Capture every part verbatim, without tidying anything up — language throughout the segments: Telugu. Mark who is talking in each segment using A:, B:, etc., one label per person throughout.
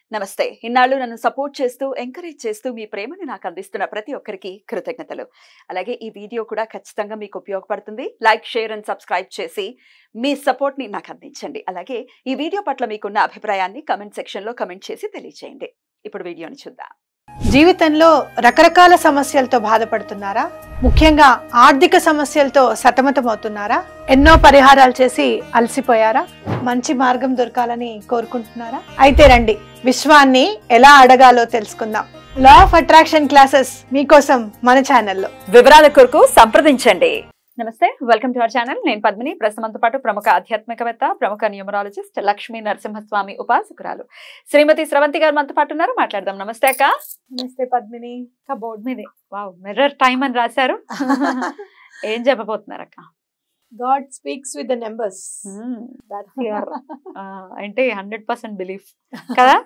A: నమస్తే. ఇన్నాళ్ళు నన్ను సపోర్ట్ చేస్తూ, ఎంకరేజ్ చేస్తూ మీ ప్రేమని నాకు అందిస్తున్న ప్రతి ఒక్కరికి కృతజ్ఞతలు. అలాగే ఈ వీడియో కూడా ఖచ్చితంగా మీకు ఉపయోగపడుతుంది. లైక్, షేర్ అండ్ సబ్స్క్రైబ్ చేసి మీ సపోర్ట్‌ని నాకు అందించండి. అలాగే ఈ వీడియో పట్ల మీకున్న అభిప్రాయాన్ని కామెంట్ సెక్షన్‌లో కామెంట్ చేసి తెలియజేయండి. ఇప్పుడు వీడియోని చూద్దాం.
B: జీవితంలో రకరకాల సమస్యలతో బాధపడుతున్నారా? ముఖ్యంగా ఆర్థిక సమస్యలతో సతమతమవుతున్నారా? ఎన్నో పరిహారాలు చేసి అలసిపోయారా? మంచి మార్గం దొరకాలని కోరుకుంటున్నారా? అయితే రండి, విశ్వాన్ని ఎలా అడగాలో తెలుసుకుందాం. లా ఆఫ్ అట్రాక్షన్ క్లాసెస్ మీకోసం మన ఛానల్లో.
A: వివరాల కొరకు సంప్రదించండి. నమస్తే, వెల్కమ్ టు అవర్ ఛానల్. నేను పద్మిని. ప్రస్తుతంతో పాటు ప్రముఖ ఆధ్యాత్మికవేత్త, ప్రముఖ న్యూమరాలజిస్ట్ లక్ష్మీ నరసింహస్వామి ఉపాసకురాలు శ్రీమతి స్రవంతి గారు మనతో పాటు ఉన్నారు. మాట్లాడదాం. నమస్తే అక్క.
B: నమస్తే పద్మిని.
A: బోర్డు మీదే వావ్ మిర్రర్ టైమ్ అని రాశారు. ఏం చెప్పబోతున్నారు అక్క?
B: God speaks with the numbers.
A: That's your అంటే హండ్రెడ్ పర్సెంట్ బిలీఫ్ కదా?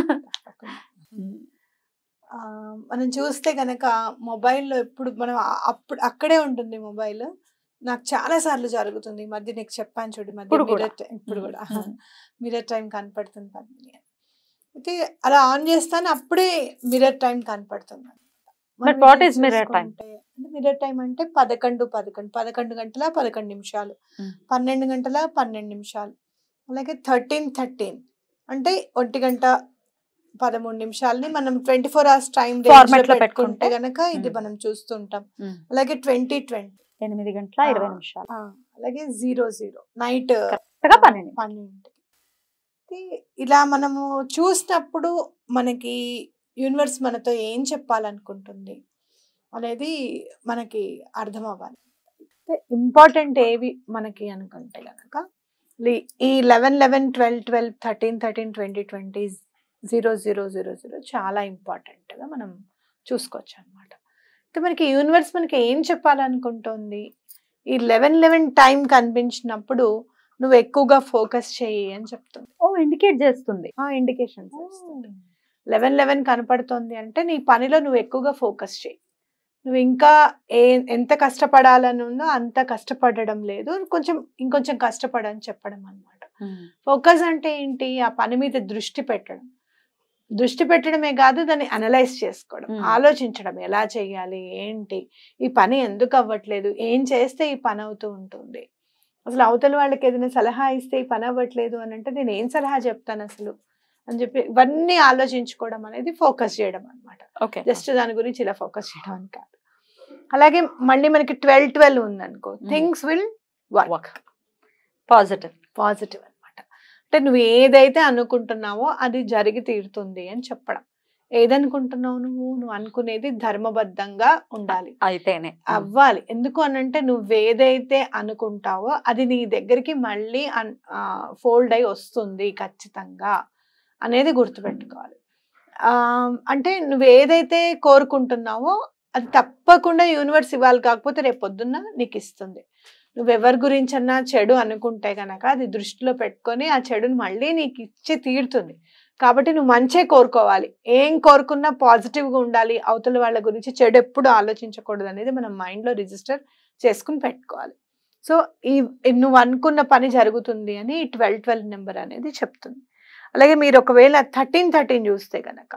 B: మనం చూస్తే కనుక మొబైల్లో ఎప్పుడు మనం అప్పుడు అక్కడే ఉంటుంది మొబైల్. నాకు చాలా సార్లు జరుగుతుంది. ఈ మధ్య నీకు చెప్పాను చూడు, మధ్య ఇప్పుడు కూడా మిర్రర్ టైం కనపడుతుంది పద్మిని. అయితే అలా ఆన్ చేస్తాను, అప్పుడే మిర్రర్ టైం కనపడుతుంది. మిర్రర్ టైం అంటే పదకొండు పదకొండు పదకొండు గంటల పదకొండు నిమిషాలు, పన్నెండు గంటల పన్నెండు నిమిషాలు, అలాగే థర్టీన్ థర్టీన్ అంటే ఒంటి గంట పదమూడు నిమిషాలని మనం ట్వంటీ ఫోర్ అవర్స్ టైం పెట్టుకుంటే గనక ఇది మనం చూస్తుంటాం. అలాగే ట్వంటీ ట్వంటీ
A: ఎనిమిది గంటల ఇరవై నిమిషాలు,
B: అలాగే జీరో జీరో నైట్ పన్నెండు. ఇలా మనము చూసినప్పుడు మనకి యూనివర్స్ మనతో ఏం చెప్పాలనుకుంటుంది అనేది మనకి అర్థం అవ్వాలి. ఇంపార్టెంట్ ఏవి మనకి అనుకుంటే కనుక ఈ eleven eleven twelve twelve thirteen thirteen twenty twenty zero zero zero zero చాలా ఇంపార్టెంట్గా మనం చూసుకోవచ్చు అనమాట. అయితే మనకి యూనివర్స్ మనకి ఏం చెప్పాలనుకుంటుంది, ఈ లెవెన్ లెవెన్ టైం కనిపించినప్పుడు నువ్వు ఎక్కువగా ఫోకస్ చేయి అని చెప్తుంది.
A: ఓ ఇండికేట్ చేస్తుంది.
B: ఇండికేషన్ లెవెన్ లెవెన్ కనపడుతుంది అంటే నీ పనిలో నువ్వు ఎక్కువగా ఫోకస్ చేయి. నువ్వు ఇంకా ఏ ఎంత కష్టపడాలని ఉందో అంత కష్టపడడం లేదు, కొంచెం ఇంకొంచెం కష్టపడని చెప్పడం అనమాట. ఫోకస్ అంటే ఏంటి? ఆ పని మీద దృష్టి పెట్టడం. దృష్టి పెట్టడమే కాదు, దాన్ని అనలైజ్ చేసుకోవడం, ఆలోచించడం, ఎలా చేయాలి, ఏంటి, ఈ పని ఎందుకు అవ్వట్లేదు, ఏం చేస్తే ఈ పని అవుతూ ఉంటుంది, అసలు అవతల వాళ్ళకి ఏదైనా సలహా ఇస్తే ఈ పని అవ్వట్లేదు అని అంటే నేను ఏం సలహా చెప్తాను అసలు అని చెప్పి ఇవన్నీ ఆలోచించుకోవడం అనేది ఫోకస్ చేయడం అనమాట. జస్ట్ దాని గురించి ఇలా ఫోకస్ చేయడం అని కాదు. అలాగే మళ్ళీ మనకి ట్వెల్వ్ ట్వెల్వ్ ఉందనుకో, things will work.
A: Positive
B: positive అనమాట. అంటే నువ్వు ఏదైతే అనుకుంటున్నావో అది జరిగి తీరుతుంది అని చెప్పడం. ఏదనుకుంటున్నావు నువ్వు నువ్వు అనుకునేది ధర్మబద్ధంగా ఉండాలి,
A: అయితేనే
B: అవ్వాలి. ఎందుకు అనంటే నువ్వేదైతే అనుకుంటావో అది నీ దగ్గరికి మళ్ళీ ఫోల్డ్ అయి వస్తుంది ఖచ్చితంగా అనేది గుర్తుపెట్టుకోవాలి. ఆ అంటే నువ్వు ఏదైతే కోరుకుంటున్నావో అది తప్పకుండా యూనివర్స్ ఇవ్వాలి, కాకపోతే రేపు పొద్దున్న నీకు ఇస్తుంది. నువ్వెవరి గురించన్నా చెడు అనుకుంటే గనక అది దృష్టిలో పెట్టుకొని ఆ చెడుని మళ్ళీ నీకు ఇచ్చి తీరుతుంది. కాబట్టి నువ్వు మంచే కోరుకోవాలి. ఏం కోరుకున్నా పాజిటివ్గా ఉండాలి. అవతల వాళ్ళ గురించి చెడు ఎప్పుడు ఆలోచించకూడదు అనేది మనం మైండ్లో రిజిస్టర్ చేసుకుని పెట్టుకోవాలి. సో ఈ నువ్వు అనుకున్న పని జరుగుతుంది అని ట్వెల్వ్ ట్వెల్వ్ నెంబర్ అనేది చెప్తుంది. అలాగే మీరు ఒకవేళ థర్టీన్ థర్టీన్ చూస్తే గనక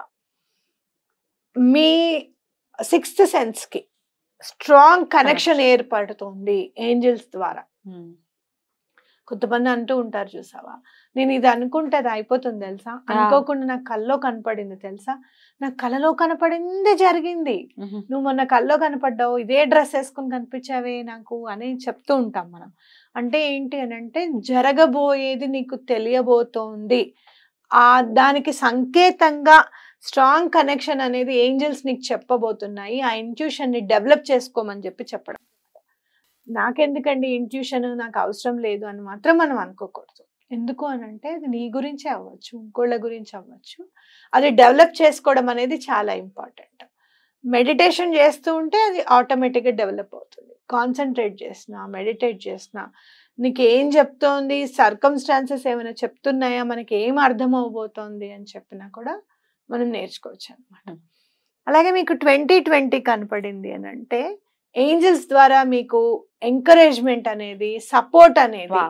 B: మీ సిక్స్త్ సెన్స్కి స్ట్రాంగ్ కనెక్షన్ ఏర్పడుతుంది ఏంజల్స్ ద్వారా. కొంతమంది అంటూ ఉంటారు చూసావా, నేను ఇది అనుకుంటే అది అయిపోతుంది తెలుసా, అనుకోకుండా నాకు కల్లో కనపడింది తెలుసా, నాకు కలలో కనపడింది జరిగింది, నువ్వు మొన్న కల్లో కనపడ్డావు, ఇదే డ్రెస్ వేసుకుని కనిపించావే నాకు అని చెప్తూ ఉంటాం మనం. అంటే ఏంటి అని అంటే జరగబోయేది నీకు తెలియబోతోంది, ఆ దానికి సంకేతంగా స్ట్రాంగ్ కనెక్షన్ అనేది ఏంజల్స్ నీకు చెప్పబోతున్నాయి. ఆ ఇంట్యూషన్ ని డెవలప్ చేసుకోమని చెప్పి చెప్పడం. నాకెందుకండి ఇంట్యూషన్, నాకు అవసరం లేదు అని మాత్రం మనం అనుకోకూడదు. ఎందుకు అని అంటే అది నీ గురించే అవ్వచ్చు, ఇంకోళ్ళ గురించి అవ్వచ్చు. అది డెవలప్ చేసుకోవడం అనేది చాలా ఇంపార్టెంట్. మెడిటేషన్ చేస్తూ ఉంటే అది ఆటోమేటిక్గా డెవలప్ అవుతుంది. కాన్సన్ట్రేట్ చేసినా, మెడిటేట్ చేసినా నీకు ఏం చెప్తోంది, సర్కమ్స్టాన్సెస్ ఏమైనా చెప్తున్నాయా, మనకి ఏం అర్థం అవబోతోంది అని చెప్పినా కూడా మనం నేర్చుకోవచ్చు అనమాట. అలాగే మీకు ట్వంటీ ట్వంటీ కనపడింది అని అంటే ఏంజల్స్ ద్వారా మీకు ఎంకరేజ్మెంట్ అనేది, సపోర్ట్ అనేది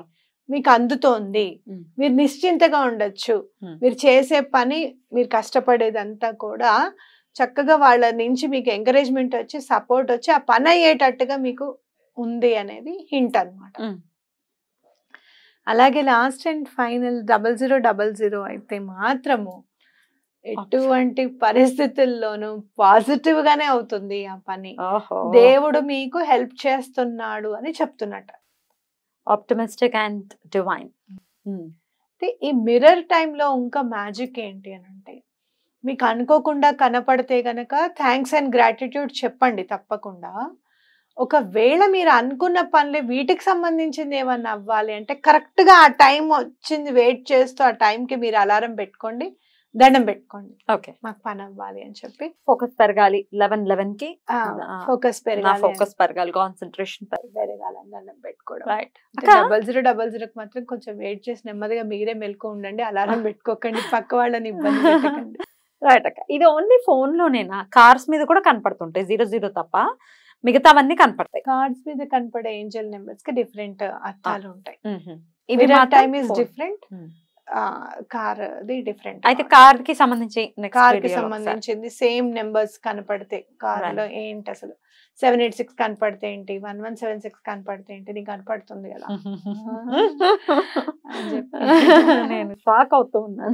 B: మీకు అందుతోంది,
A: ఉమ్,
B: మీరు నిశ్చింతగా ఉండొచ్చు,
A: ఉమ్,
B: మీరు చేసే పని, మీరు కష్టపడేదంతా కూడా చక్కగా వాళ్ళ నుంచి మీకు ఎంకరేజ్మెంట్ వచ్చి సపోర్ట్ వచ్చి ఆ పని అయ్యేటట్టుగా మీకు ఉంది అనేది హింట్ అన్నమాట.
A: ఉమ్.
B: అలాగే last and final double zero double zero అయితే మాత్రము ఎటువంటి పరిస్థితుల్లోనూ పాజిటివ్ గానే అవుతుంది ఆ పని.
A: ఓహో,
B: దేవుడు మీకు హెల్ప్ చేస్తున్నాడు అని చెప్తున్నట్టు.
A: Optimistic and divine.
B: అయితే ఈ మిర్రర్ టైంలో ఇంకా మ్యాజిక్ ఏంటి అని అంటే, మీకు అనుకోకుండా కనపడితే గనక థ్యాంక్స్ అండ్ గ్రాటిట్యూడ్ చెప్పండి తప్పకుండా. ఒకవేళ మీరు అనుకున్న పనులే వీటికి సంబంధించింది ఏమన్నా అవ్వాలి అంటే కరెక్ట్ గా ఆ టైం వచ్చింది వెయిట్ చేస్తూ ఆ టైంకి మీరు అలారం పెట్టుకోండి, దండం పెట్టుకోండి,
A: ఓకే,
B: మాకు పని అవ్వాలి అని చెప్పి.
A: ఫోకస్ పెరగాలి లెవెన్ లెవెన్ కి,
B: ఫోకస్
A: నా
B: పెరగాలి,
A: ఫోకస్ పెరగాలి, కాన్సన్ట్రేషన్
B: పెరగాలని దండం పెట్టుకోవడం.
A: రైట్.
B: డబల్ జీరో డబల్ జీరోకి మాత్రం కొంచెం వెయిట్ చేసి నెమ్మదిగా మీరే మెలకు ఉండండి, అలారం పెట్టుకోకండి, పక్క వాళ్ళని ఇబ్బంది పెట్టకండి.
A: రైట్ అక్క. ఇది ఓన్లీ ఫోన్ లోనేనా? కార్స్ మీద కూడా కనపడుతుంటాయి జీరో జీరో తప్ప మిగతావన్నీ కనపడతాయి.
B: కార్డ్స్ మీద కనపడే ఏంజల్ నెంబర్స్ కి డిఫరెంట్ అర్థాలు ఉంటాయి.
A: ఇవి
B: time is different, car the different.
A: అయితే కార్ కి సంబంధించి
B: కార్ కి సంబంధించింది సేమ్ నెంబర్స్ కనపడితే కార్ లో ఏంటి అసలు సెవెన్ ఎయిట్ సిక్స్ కనపడితే ఏంటి, వన్ వన్ సెవెన్ సిక్స్ కనపడితే ఏంటి, నీకు కనపడుతుంది కదా
A: నేను షాక్ అవుతూ ఉన్నాను.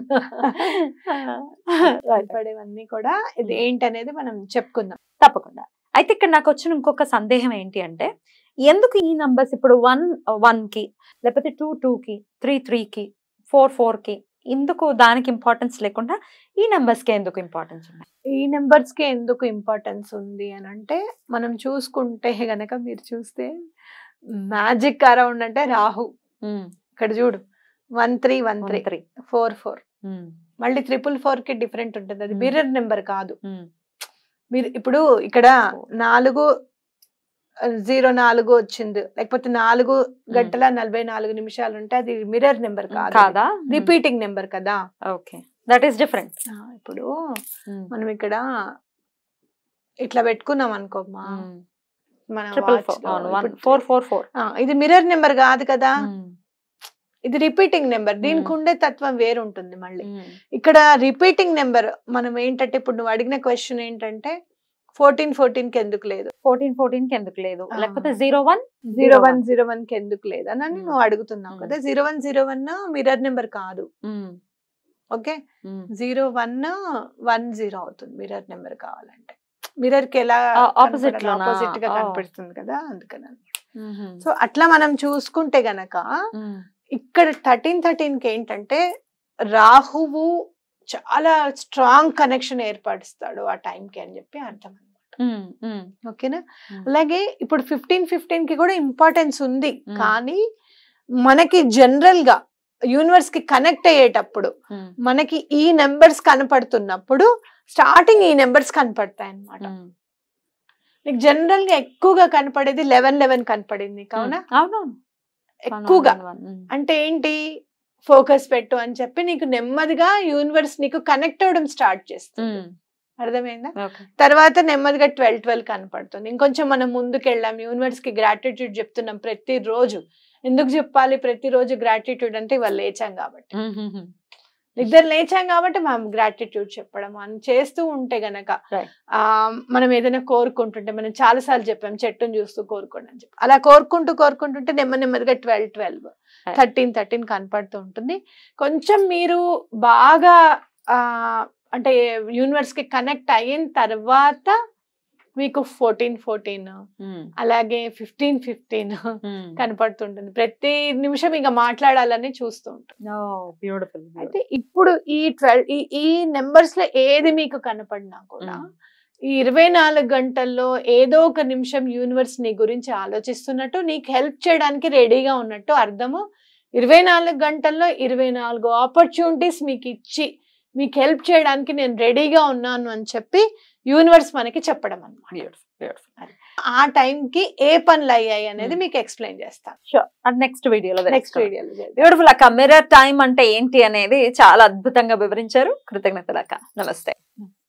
B: కనపడేవన్నీ కూడా ఇది ఏంటి అనేది మనం చెప్పుకుందాం
A: తప్పకుండా. అయితే ఇక్కడ నాకు వచ్చిన ఇంకొక సందేహం ఏంటి అంటే, ఎందుకు ఈ నంబర్స్ ఇప్పుడు వన్ వన్ కి లేకపోతే టూ టూ కి త్రీ త్రీ కి ఫోర్ ఫోర్ కి ఎందుకు దానికి ఇంపార్టెన్స్ లేకుండా ఈ నెంబర్స్ కి ఎందుకు ఇంపార్టెన్స్ ఉన్నాయి?
B: ఈ నెంబర్స్ కి ఎందుకు ఇంపార్టెన్స్ ఉంది అని అంటే, మనం చూసుకుంటే గనక మీరు చూస్తే మ్యాజిక్ అరౌండ్ అంటే రాహు. ఇక్కడ చూడు one three one three three four four మళ్ళీ ట్రిపుల్ ఫోర్ కి డిఫరెంట్ ఉంటుంది, అది మిర్రర్ నెంబర్ కాదు. మీరు ఇప్పుడు ఇక్కడ నాలుగు జీరో నాలుగు వచ్చింది, లేకపోతే నాలుగు గంటల నలభై నాలుగు నిమిషాలు ఉంటే అది మిర్రర్ నెంబర్ కాదా, రిపీటింగ్ నెంబర్ కదా.
A: Okay, that is different.
B: ఇప్పుడు మనం ఇక్కడ ఇట్లా పెట్టుకున్నాం అనుకోమ్మా,
A: ఫోర్ ఫోర్ ఫోర్
B: ఇది మిర్రర్ నెంబర్ కాదు కదా, ఇది రిపీటింగ్ నెంబర్. దీనికి ఉండే తత్వం వేరు ఉంటుంది. మళ్ళీ ఇక్కడ రిపీటింగ్ నెంబర్ మనం ఏంటంటే, ఇప్పుడు నువ్వు అడిగిన క్వశ్చన్ ఏంటంటే ఫోర్టీన్ ఫోర్టీన్ కి ఎందుకు లేదు,
A: ఫోర్టీన్ ఫోర్టీన్ కి ఎందుకు లేదు, లేకపోతే zero one
B: zero one zero one కి ఎందుకు లేదు అని నువ్వు అడుగుతున్నావు కదా. Zero one zero one mirror number కాదు, okay. Zero one one zero అవుతుంది మిర్రర్ నెంబర్ కావాలంటే. మిర్రర్ కి ఎలా ఆపోజిట్ ఆపోజిట్ గా కనిపిస్తుంది కదా, అందుకని. సో అట్లా మనం చూసుకుంటే గనక ఇక్కడ థర్టీన్ థర్టీన్ కి ఏంటంటే రాహువు చాలా స్ట్రాంగ్ కనెక్షన్ ఏర్పరుస్తాడు ఆ టైంకి అని చెప్పి అర్థం అనమాట, ఓకేనా. అలాగే ఇప్పుడు ఫిఫ్టీన్ ఫిఫ్టీన్ కి కూడా ఇంపార్టెన్స్ ఉంది, కానీ మనకి జనరల్ గా యూనివర్స్ కి కనెక్ట్ అయ్యేటప్పుడు మనకి ఈ నెంబర్స్ కనపడుతున్నప్పుడు స్టార్టింగ్ ఈ నెంబర్స్ కనపడతాయి అన్నమాట. నీకు జనరల్ గా ఎక్కువగా కనపడేది లెవెన్ లెవెన్ కనపడింది కావున,
A: అవునవును,
B: ఎక్కువగా. అంటే ఏంటి, ఫోకస్ పెట్టు అని చెప్పి నీకు నెమ్మదిగా యూనివర్స్ నీకు కనెక్ట్ అవ్వడం స్టార్ట్ చేస్తుంది, అర్థమైందా. తర్వాత నెమ్మదిగా ట్వెల్వ్ ట్వెల్వ్ కనపడుతుంది. ఇంకొంచెం మనం ముందుకు వెళ్ళాం, యూనివర్స్ కి గ్రాటిట్యూడ్ చెప్తున్నాం ప్రతి రోజు. ఎందుకు చెప్పాలి ప్రతి రోజు గ్రాటిట్యూడ్ అంటే, ఇవాళ లేచాం కాబట్టి, ఇద్దరు లేచాం కాబట్టి మనం గ్రాటిట్యూడ్ చెప్పడం అని చేస్తూ ఉంటే గనక, ఆ మనం ఏదైనా కోరుకుంటుంటే, మనం చాలా సార్లు చెప్పాం చెట్టును చూస్తూ కోరుకోండి అని చెప్పి, అలా కోరుకుంటూ కోరుకుంటుంటే నెమ్మది నెమ్మదిగా ట్వెల్వ్ ట్వెల్వ్ థర్టీన్ థర్టీన్ కనపడుతూ ఉంటుంది. కొంచెం మీరు బాగా ఆ అంటే యూనివర్స్ కి కనెక్ట్ అయిన తర్వాత మీకు ఫోర్టీన్ ఫోర్టీన్ అలాగే ఫిఫ్టీన్ ఫిఫ్టీన్ కనపడుతుంటుంది. ప్రతి నిమిషం ఇంకా మాట్లాడాలని చూస్తూ ఉంటుంది. అయితే ఇప్పుడు ఈ ట్వెల్వ్ ఈ నెంబర్స్ లో ఏది మీకు కనపడినా కూడా ఈ ఇరవై నాలుగు గంటల్లో ఏదో ఒక నిమిషం యూనివర్స్ నీ గురించి ఆలోచిస్తున్నట్టు, నీకు హెల్ప్ చేయడానికి రెడీగా ఉన్నట్టు అర్థము. ఇరవై నాలుగు గంటల్లో ఇరవై నాలుగు ఆపర్చునిటీస్ మీకు ఇచ్చి మీకు హెల్ప్ చేయడానికి నేను రెడీగా ఉన్నాను అని చెప్పి యూనివర్స్ మనకి చెప్పడం అన్నమాట. ఆ టైంకి ఏ పనులు అయ్యాయి అనేది మీకు ఎక్స్ప్లెయిన్ చేస్తాను
A: నెక్స్ట్ వీడియోలో.
B: నెక్స్ట్ వీడియోలో
A: బ్యూటిఫుల్ అక్క. మిర్రర్ టైం అంటే ఏంటి అనేది చాలా అద్భుతంగా వివరించారు. కృతజ్ఞతలు అక్క. నమస్తే.